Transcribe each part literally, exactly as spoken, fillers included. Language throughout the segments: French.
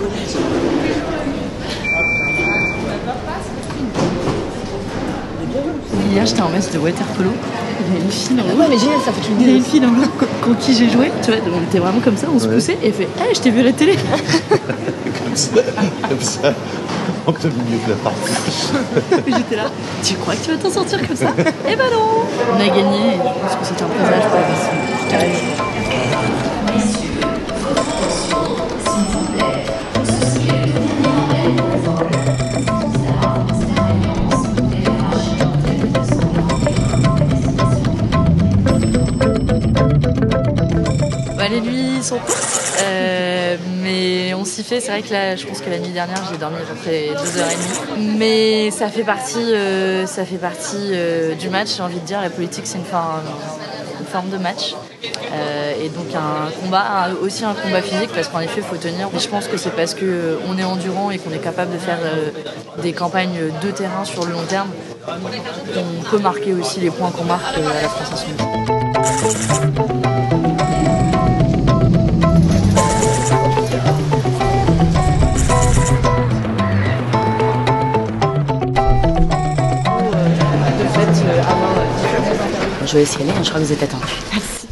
Hier, j'étais en match de water polo. Il y a une fille dans l'eau. Ouais, mais génial, ça fait une Il y a une fille dans l'eau contre qui j'ai joué. Tu vois, on était vraiment comme ça, on se Ouais. poussait et elle fait hey, je t'ai vu à la télé. Comme ça, comme ça. En plein milieu de la partie. J'étais là. Tu crois que tu vas t'en sortir comme ça? Eh ben non. On a gagné et je pense que c'était un présage pour la personne qui arrive. Les nuits sont courtes, euh, mais on s'y fait. C'est vrai que là, je pense que la nuit dernière, j'ai dormi à peu près deux heures trente. Mais ça fait partie, euh, ça fait partie euh, du match. J'ai envie de dire, la politique, c'est une, forme, une forme de match. Euh, et donc un combat, un, aussi un combat physique, parce qu'en effet, il faut tenir. Mais je pense que c'est parce qu'on est endurant et qu'on est capable de faire euh, des campagnes de terrain sur le long terme qu'on peut marquer aussi les points qu'on marque euh, à la France Insoumise. Je vais essayer, je crois que vous êtes attendus. Merci.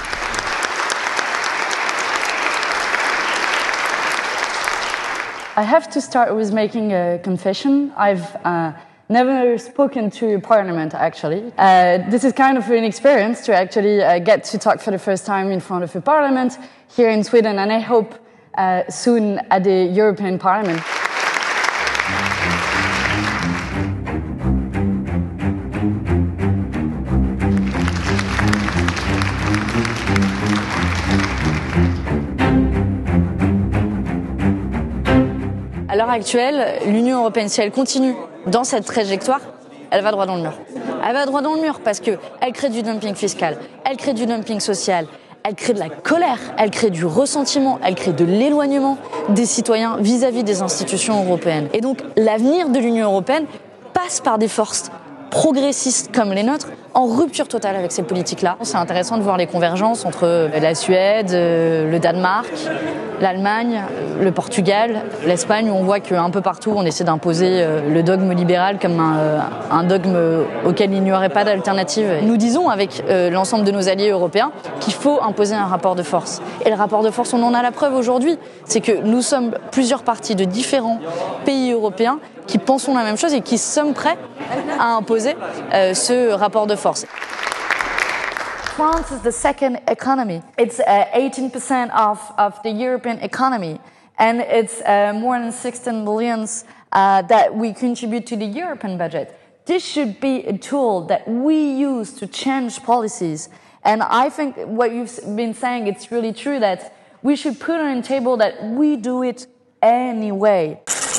I have to start with making a confession. I've uh, never spoken to Parliament, actually. Uh, this is kind of an experience to actually uh, get to talk for the first time in front of a Parliament here in Sweden, and I hope uh, soon at the European Parliament. À l'heure actuelle, l'Union européenne, si elle continue dans cette trajectoire, elle va droit dans le mur. Elle va droit dans le mur parce qu'elle crée du dumping fiscal, elle crée du dumping social, elle crée de la colère, elle crée du ressentiment, elle crée de l'éloignement des citoyens vis-à-vis des institutions européennes. Et donc, l'avenir de l'Union européenne passe par des forces progressistes comme les nôtres, en rupture totale avec ces politiques-là. C'est intéressant de voir les convergences entre la Suède, le Danemark, l'Allemagne, le Portugal, l'Espagne, où on voit qu'un peu partout, on essaie d'imposer le dogme libéral comme un, un dogme auquel il n'y aurait pas d'alternative. Nous disons, avec l'ensemble de nos alliés européens, qu'il faut imposer un rapport de force. Et le rapport de force, on en a la preuve aujourd'hui. C'est que nous sommes plusieurs partis de différents pays européens qui pensons la même chose et qui sommes prêts à imposer euh, ce rapport de force. France is the second economy. It's uh, eighteen percent of, of the European economy, and it's uh, more than sixteen billions uh, that we contribute to the European budget. This should be a tool that we use to change policies. And I think what you've been saying, it's really true that we should put on the table that we do it anyway.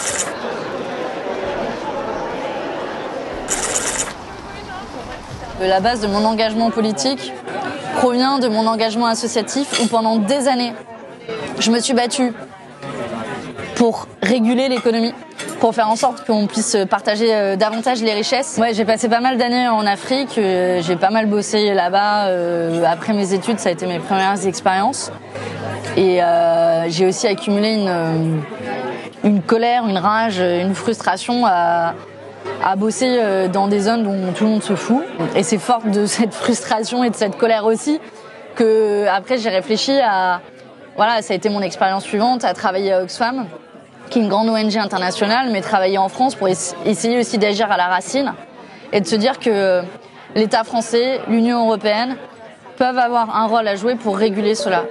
La base de mon engagement politique provient de mon engagement associatif où pendant des années, je me suis battue pour réguler l'économie, pour faire en sorte qu'on puisse partager davantage les richesses. Ouais, j'ai passé pas mal d'années en Afrique, j'ai pas mal bossé là-bas. Après mes études, ça a été mes premières expériences. Et euh, j'ai aussi accumulé une, une colère, une rage, une frustration à... à bosser dans des zones dont tout le monde se fout. Et c'est fort de cette frustration et de cette colère aussi que après j'ai réfléchi à... Voilà, ça a été mon expérience suivante, à travailler à Oxfam, qui est une grande O N G internationale, mais travailler en France pour essayer aussi d'agir à la racine et de se dire que l'État français, l'Union européenne, peuvent avoir un rôle à jouer pour réguler cela.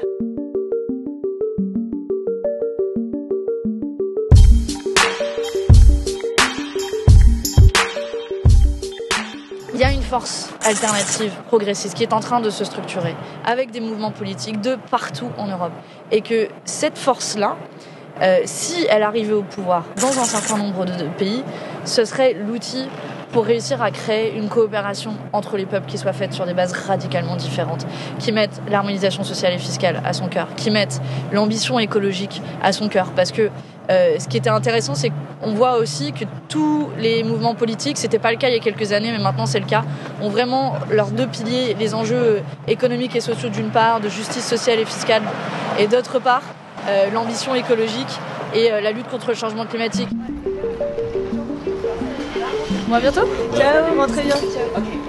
Il y a une force alternative, progressiste, qui est en train de se structurer avec des mouvements politiques de partout en Europe. Et que cette force-là, euh, si elle arrivait au pouvoir dans un certain nombre de pays, ce serait l'outil pour réussir à créer une coopération entre les peuples qui soit faite sur des bases radicalement différentes, qui mettent l'harmonisation sociale et fiscale à son cœur, qui mettent l'ambition écologique à son cœur. Parce que euh, ce qui était intéressant, c'est qu'on voit aussi que tous les mouvements politiques, c'était pas le cas il y a quelques années, mais maintenant c'est le cas, ont vraiment leurs deux piliers, les enjeux économiques et sociaux d'une part, de justice sociale et fiscale, et d'autre part, euh, l'ambition écologique et euh, la lutte contre le changement climatique. Bon, à bientôt. Ciao, rentrez bien. Ciao. Okay.